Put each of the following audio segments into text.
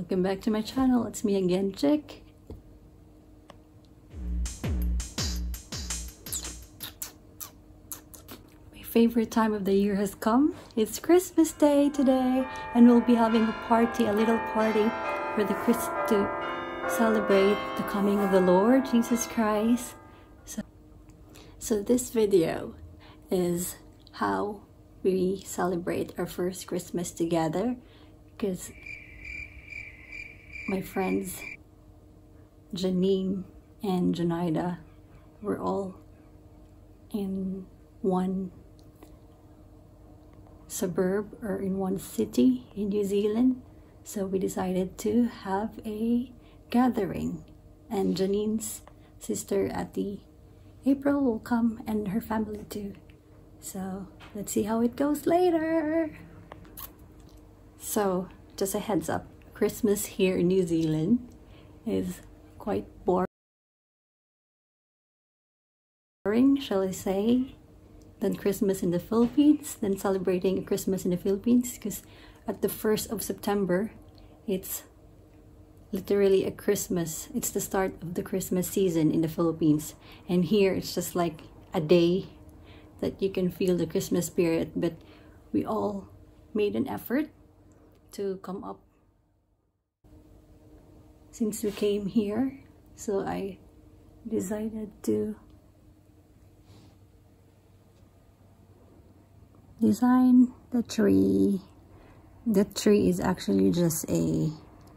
Welcome back to my channel. It's me again, Chick. My favorite time of the year has come. It's Christmas Day today, and we'll be having a party, a little party for to celebrate the coming of the Lord Jesus Christ. So this video is how we celebrate our first Christmas together, because my friends Janine and Janida were all in one suburb or in one city in New Zealand, so we decided to have a gathering, and Janine's sister April will come, and her family too. So let's see how it goes later. So just a heads up, Christmas here in New Zealand is quite boring, shall I say, than Christmas in the Philippines, than celebrating Christmas in the Philippines, because at the 1st of September, it's literally a Christmas. It's the start of the Christmas season in the Philippines. And here it's just like a day that you can feel the Christmas spirit. But we all made an effort to come up since we came here. So I decided to design the tree. The tree is actually just a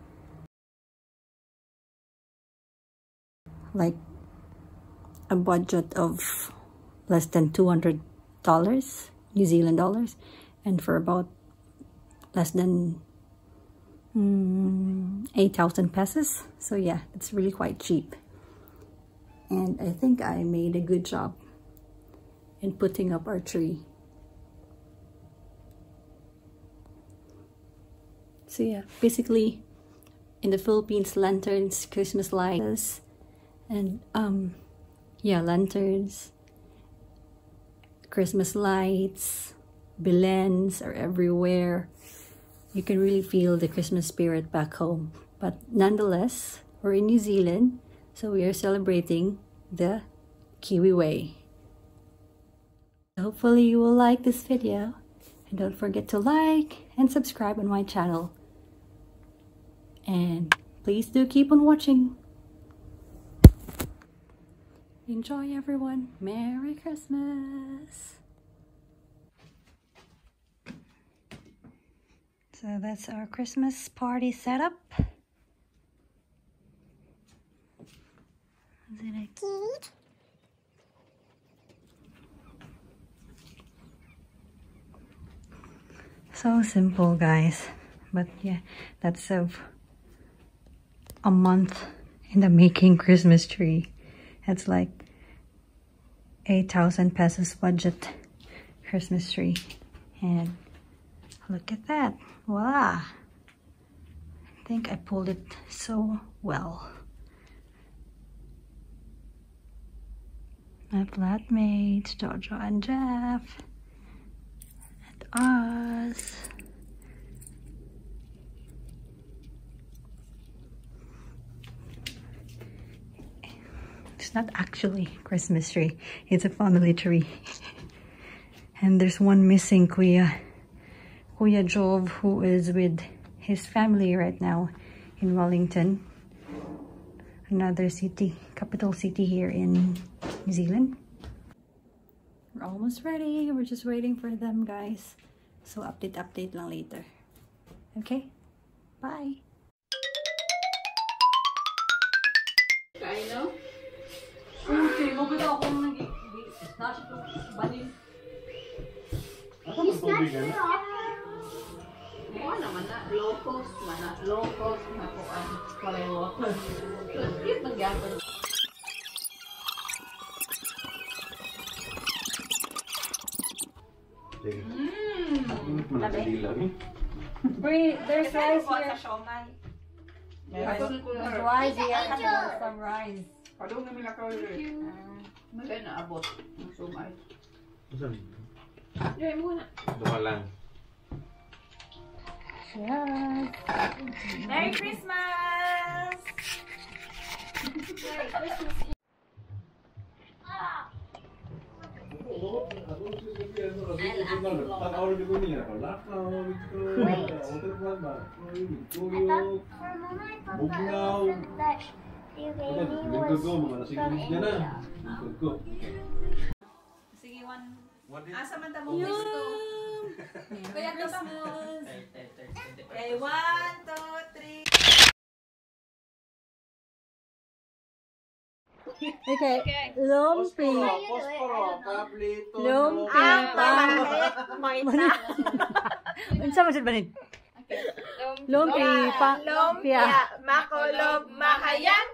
budget of less than $200 New Zealand dollars, and for about less than 8,000 pesos. So yeah, it's really quite cheap, and I think I made a good job in putting up our tree. So yeah, basically in the Philippines, lanterns, Christmas lights, and yeah, lanterns, Christmas lights, Belens are everywhere. You can really feel the Christmas spirit back home. But nonetheless, we're in New Zealand, so we are celebrating the Kiwi way. Hopefully you will like this video, and don't forget to like and subscribe on my channel. And please do keep on watching. Enjoy, everyone. Merry Christmas. So that's our Christmas party setup. Is it cute? So simple, guys. But yeah, that's a month in the making Christmas tree. It's like 8,000 pesos budget Christmas tree, and look at that. Voila! I think I pulled it so well. My flatmates, Jojo and Jeff, and us. It's not actually Christmas tree, it's a family tree. And there's one missing, Kuya Jove, who is with his family right now in Wellington, another city, capital city here in New Zealand. We're almost ready. We're just waiting for them, guys. So update lang later. Okay? Bye! Okay, mabit akong nasa itong banin. Naman na, low cost, low cost, nakuan, pareho. Cute nagyapon. There's rice here. There's rice here. I have some rice. Padung namin lakaw yun. May naabot ng sumay. Saan? Diyan muna. Doon lang. Yes. Merry Christmas! Merry Christmas. Sige, asa man ta mo gusto? Kaya Christmas! Okay, 1, 2, 3. Okay. Lumpia. Lumpia pa. Unsa man jud banin? Lumpia pa. Lumpia, makulob, makayan.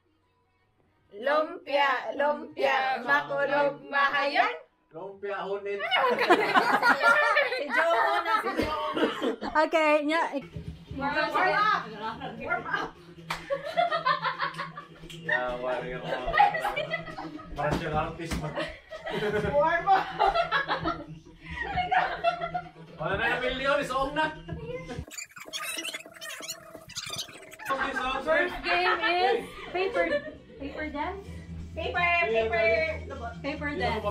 Lumpia, lumpia, makulob, makayan. Lumpia hunit. Si Joe na, si Joe. Okay, nya. Warm up! Warm up! Ya, wari ako. Para siyang artist man. Warm up! Wala na yung milyon, isoong na. First game is paper dance. Paper dance.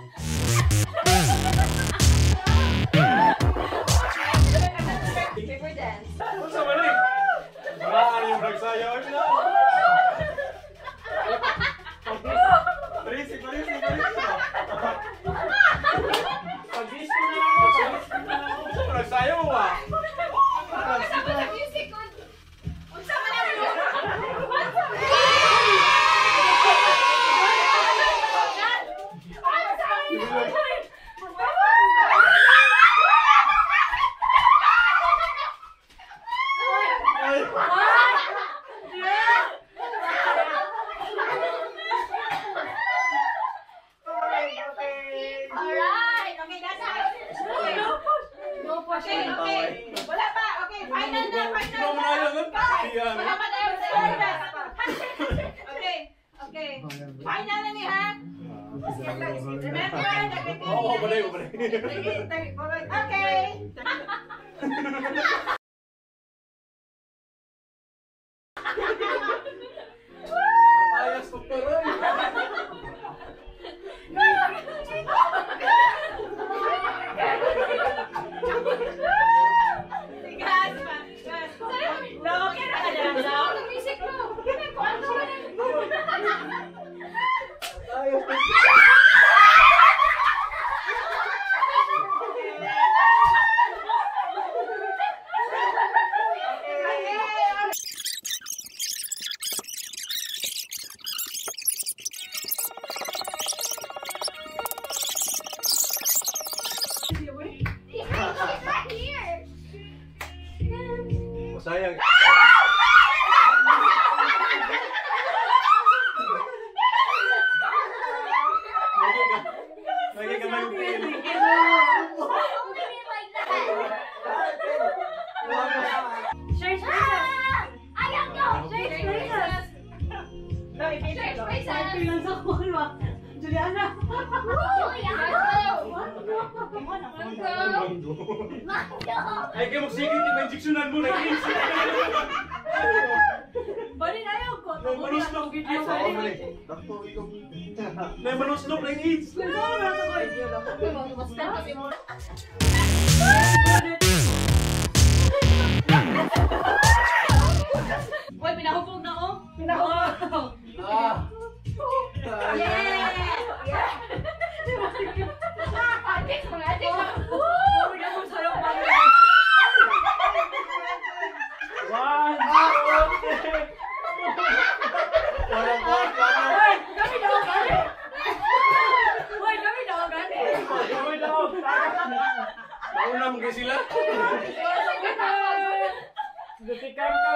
Paper dance. Ano sa mali? Maraan yung nagsayaw na. Parisi. Pag-disco na lang ako. Nagsayaw mo ba? Okay. Wala pa. Okay, final na. Okay. Final na ni ha. Remember, Oo, balay. Okay. Ayos ko pa rin. Sayang. Lagi ka may pili. Church Juliana. Ay, kayo magsigit yung injeksyonan mo na kids. Bali na yun ko. May manuslop. May manuslop na kids. Uy, pinahubog na oh. Pinahubog. Nauna mo kayo sila? Dutikan ka.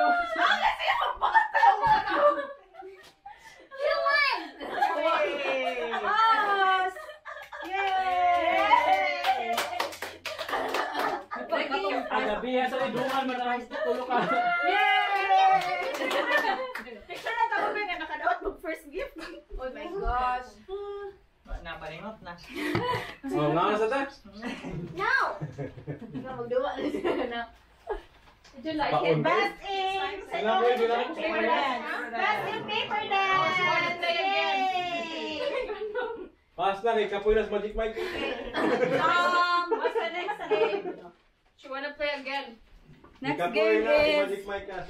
Agabihan sa idungan, maraming tulog ka. Picture na tamo ba nga nakadaot mo first gift? Oh my gosh. Naparingot na. Oh, nga sa ta? No! Magduwa na siya na. Did you like Baon. it? Best in Wala po, hindi lang. paper dance. Best in paper dance. Yay! Pass lang, Kapoy nas Magic Mike. What's the next game? She wanna play again. Next Kapoy game na, si is Magic Mike ka.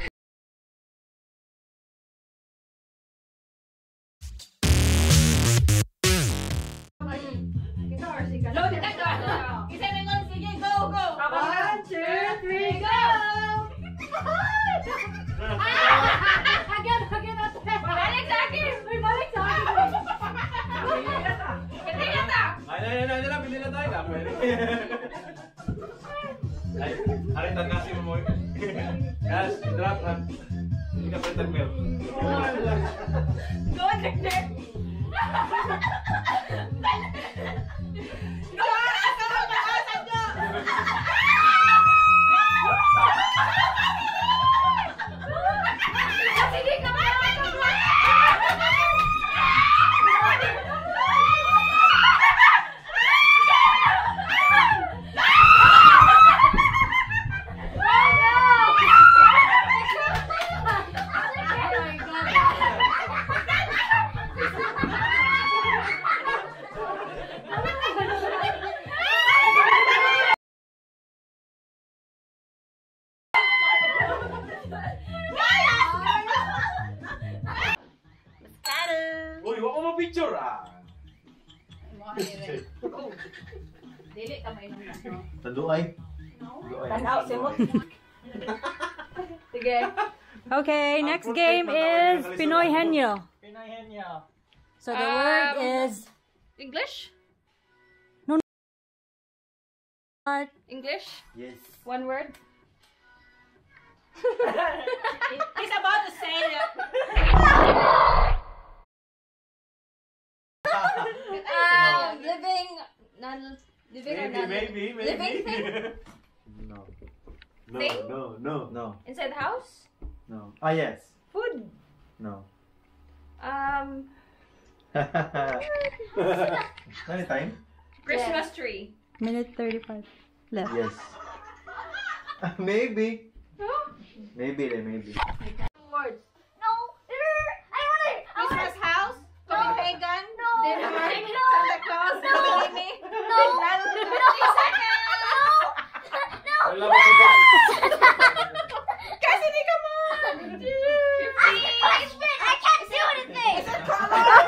No, kita go. Isa na ngon, sige, go, go. 1, 2, 3, go! Again. Balik sa akin. Balik sa akin. Hindi yata. Ay, pili na tayo. Pwede. Ay, haritan kasi mo. Guys, drop na. Hindi ka pwede tag-mail. Go, Victor. Uy, wako mo picture ah. Dili ka may nung no. Tanduay. Tanaw, simot. Sige. okay. Next game is Pinoy Henyo. Pinoy henyo. So the word is English? art. English? Yes. One word? He's about to say it. Living, non-living or Maybe. living thing? No. Thing? No. Inside the house? No. Ah, yes. Food? No. Anytime? Christmas tree. Minute 35 left. Yes. Maybe. Maybe. Words. No! I want it! Christmas house? Copenhagen? No! Denmark? No! Santa Claus? No! Amy? No! Wala ba ito? Kasi di ka mo! I can't do anything! Is it color?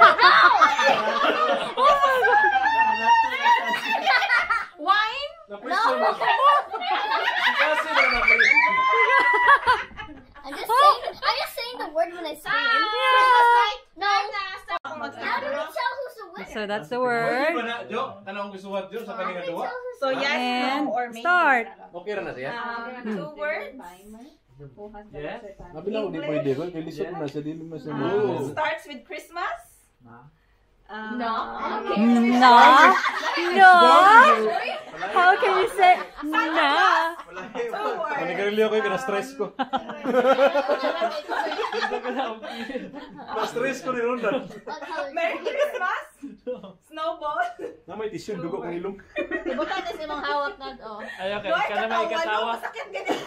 Wine? Na-question mo. Kasi na I'm just saying the word when I say it. No! How do we tell who's the winner? So that's the Pwede ba word. na, Jo? Tanong ko suwat, Jo, sa kanina duwa? So yes, And no, or maybe. start. Okay ra na siya? 2 words. Yes. Sabi lang, hindi pwede ko. Kaya lisod na siya, dili mo siya Oh. Starts with Christmas. No. Okay. No. No. How can you say no? Wala 2 words. Panigarilyo ko yung na-stress ko. Na-stress ko ni Rondan. Merry Christmas. Snowball. Na may tissue, dugo kong ilong. Ibutan na si mong hawak na to. Ayaw Doy, ka na may katawa. katawa. Masakit ganyan.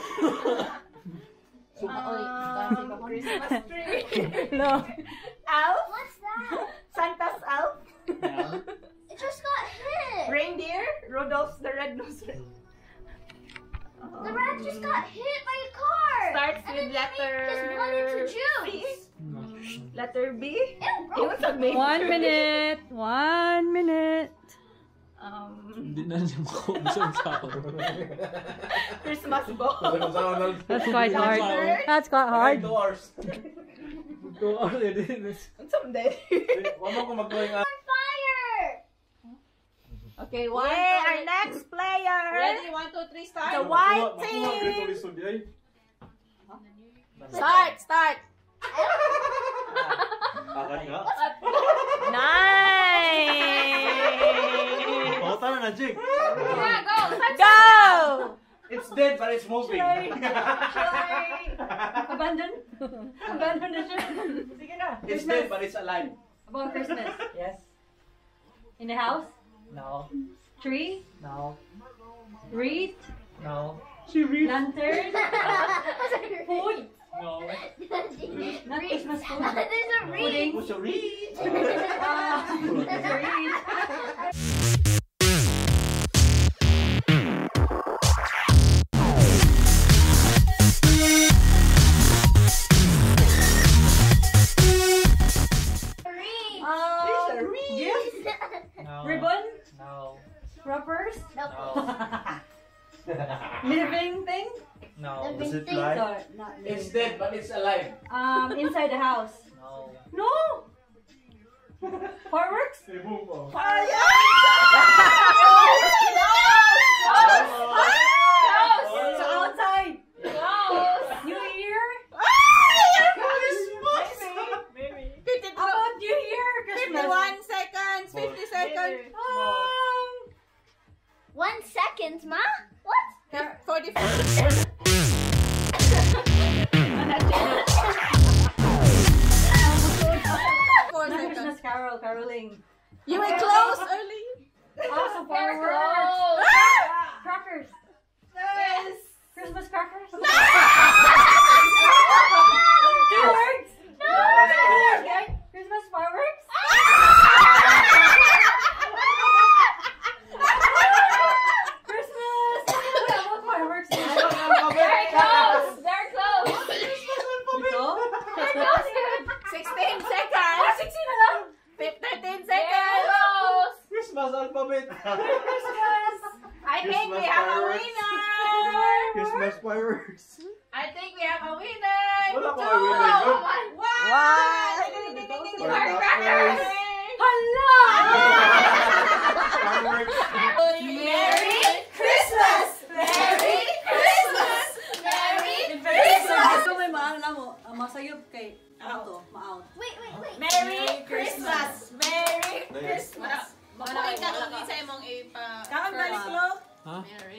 Christmas tree. No. Elf. What's that? Santa's elf. It just got hit. Reindeer. Rudolph's the red-nosed reindeer. The rat just got hit by a car. Starts And with then letter just wanted to juice. Letter B. Ew, It was a major. 1 minute. 1 minute. Hindi na siya makaubos sa ako. Christmas ball. That's quite hard. That's quite hard. 2 hours. Someday. Wala mo kung mag-going out. Fire. Okay, Yay, our next player. Ready? 1, 2, 3, start. The white team. Start. Akan nga. Nice. Oo, tama na, Jake. Yeah, go. Go. It's dead, but it's moving. Abandon. Abandon the ship. Sige na. It's dead, but it's alive. About Christmas. Yes. In the house. No. Tree. No. Wreath. No. She reads. Lantern. Food. No. Not Christmas food. There's a reed. What's a read? There's a reed. Gifts? No. Ribbon? No. Wrappers? No. Living thing? No. Does it So, fly? not living. It's dead, but it's alive. Inside the house. No. No! Fireworks? Say boom. Oh. So outside. New Year? How about New Year? Christmas? 51 seconds, 50 seconds. 1 second, ma? What? 45. Not Christmas caroling. You were close early. Also fireworks. Crackers. Yes. Christmas crackers. 2 No. words. No. Okay. Christmas fireworks. Christmas. What fireworks? They're close. They're close. Ito? 16 seconds. 16 na lang. 13 They're seconds. close. Christmas alphabet. Christmas. I think we have a winner. Christmas fireworks. I think we have a winner. Wala pa kayo winner. Good. Firecrackers. Hala! Fireworks. Merry Christmas. Merry Christmas. Merry Christmas. Ito may maano na mo. Masayop kay auto. Ma-out. Wait. Merry Christmas. Merry Christmas. Makuha ka kung isa mong ipa... Kakang balik mo. Ha?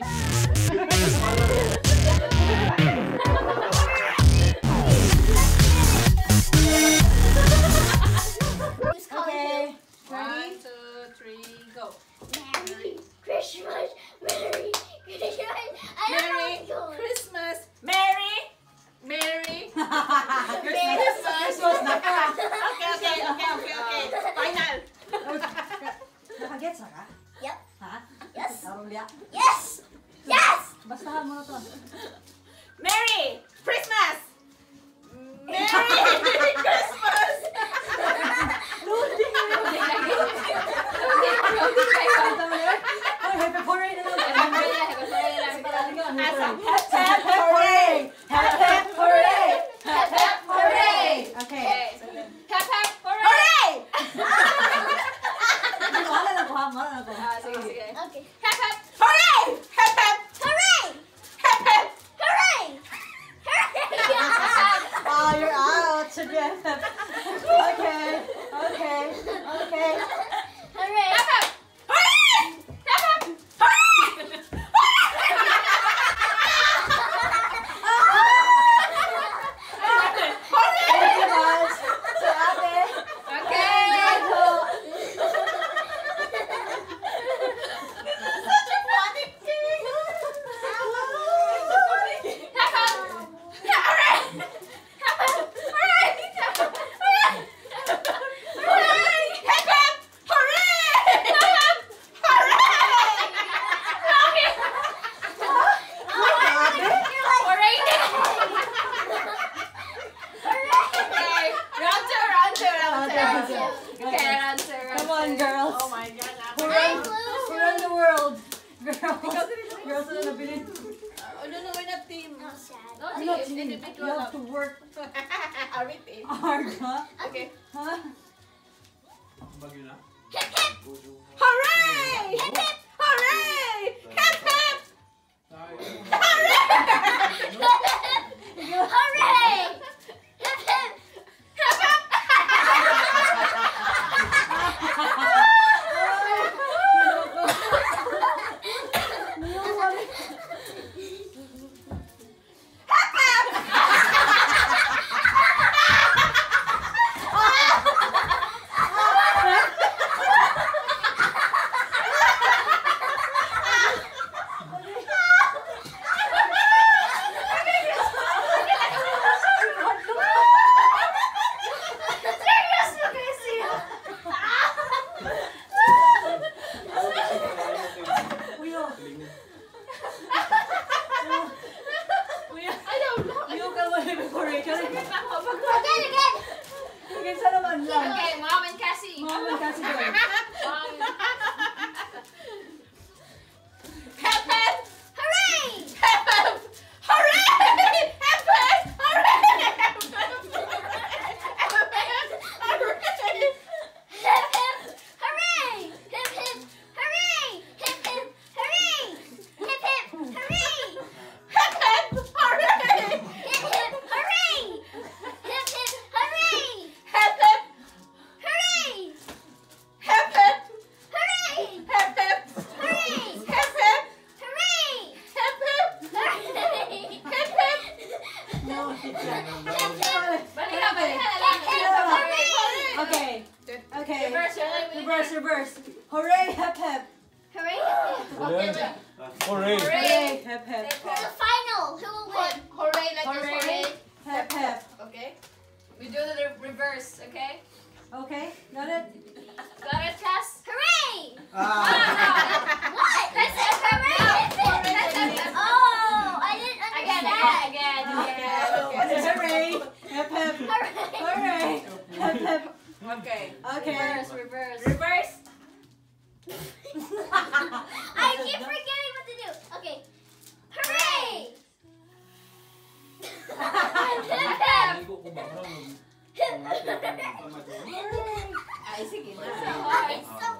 Just call Okay. it 1, 2, 3, go. Merry Christmas. Merry Christmas. I don't know Merry what's going. Christmas. Merry. Merry Christmas na ka. Okay. Final. Nakagets na ka? Yep. Ha? Yes. Arulya? Yes. Yes. Bastahan mo na to. Merry Christmas. Merry Christmas. Ay, happy parade na lang. Hep hooray. Hep hooray. Hep hooray. Okay. Hep hooray. Mahala na ko ha. Mahala na ko. Sige. Okay. Hep hooray. Hep Hooray! hep. Hooray! Hooray! Oh, you're out. Okay. Okay. Hooray! Thank you guys. So, ate. Come on, girls. Oh my God. Who run the world? Girls na nabilin. Oh, no, we're not team. No, sad. I'm not team. You have to work Are we team? hard, huh? Okay. Huh? Bagyo na? Hooray! Hooray! Hep hep. Hooray! Hip hip! Kinsa naman lang. Okay, Mom and Cassie. Mom and Cassie go. Mom. Hep hep. Hooray! Hep hep. Hooray! Hep hep. Hooray! Hep hep. Hip hip hooray! Hip hip hooray! Hip hip hooray! Hip hip hooray! Hep hep. Hooray! Hip hip hooray! Hip hip hooray! Hep hep. Hooray! Hep hep. Hooray! Hep hep. Hooray! Hep hep. Hooray! Hep hep. Hooray! Hep hep. Balik na. Okay. Okay. Reverse. Reverse. Hooray, hep hep. Hooray! Hooray! Hooray, hep hep. The final. Who will win? Hooray, like this, Hooray. hooray. Hep hep. Okay. We do the reverse, okay? Okay, got it? Got it, Cass? Hooray! Ah. What? I said hooray! Oh, I didn't understand. Again. Hooray, hep hep. Hooray, hep hep. Okay. Okay. Reverse. I keep forgetting what to do. Okay. Hooray! Naligo ko ba? Ay, sige na. It's so...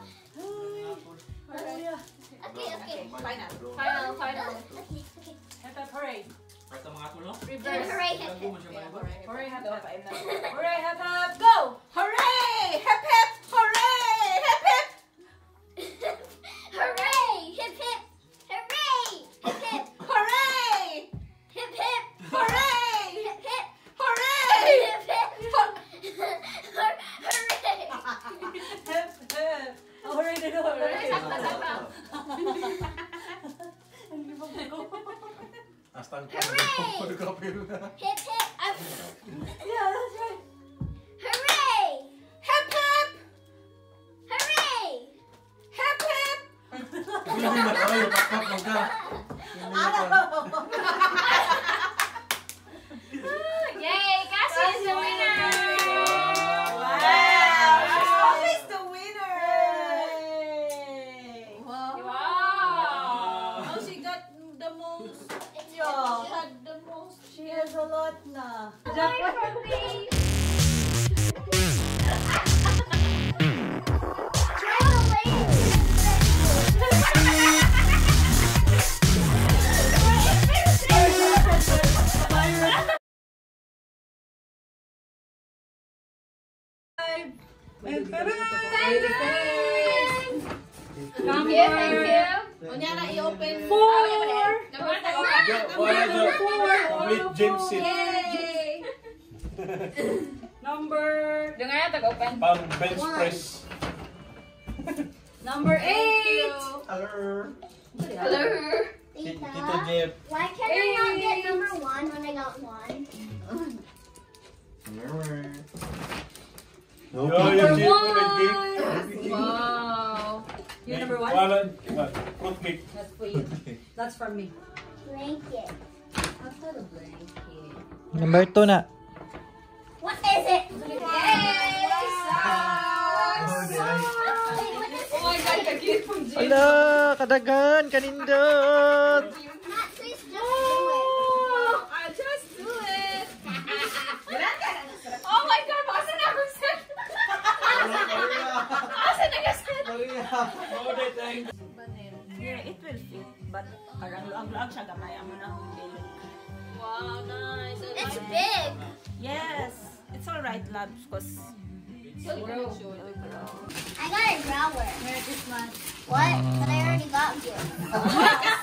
Okay. Final. Final. Okay. Hep hep, hooray. Para sa mga tulo? Reverse. Hooray, hip Tago hip. mo siya ba? Hooray, hep hep. Hooray, hep hep, go! Hooray! Hep hep. Hooray! Hep hep. Hooray! Hip hip. Hooray! Hip hip. Hooray! Hip hip. Hooray! Hip hip. Hooray! Hip hip. Hooray! Hep hep. Oh, hooray din, hooray. Sakta. Hasta ang Hooray! Hip hip. Yeah, that's right. Hooray! Hep hep. Hooray! Hep hep. Hindi na tayo, pakpak ka. Yay! Cassie is the winner! Wow! She's always the winner. Wow! Oh, she got the most. Yeah. She had the most. She has a lot na. Thank you. Unya na i-open. Complete James seat. Yay! Number Doon nga tag-open. Pang bench press. number 8. Hello. Hello. Tito Jeff. Why can I not get number 1 when I got 1? Yo, yung Jeff mo nag-gate. Wow. You number 1? Wala. Fruit cake. That's for you. That's from me. Blanket. That's not a blanket. Number 2 na. What is it? Yay! Oh my God, kag-cute from Jim. Ala, kadagan, kanindot. Matt, please just do it. I just do it. Oh my God, masa na ako set? Masa na ka set? Yeah, it will fit. But parang luag-luag siya gamay. Amo na ang bilog. Wow, nice. It's big. Yes. It's alright, love. Because It'll grow. I got a growler. Merry Christmas. What? But I already got you.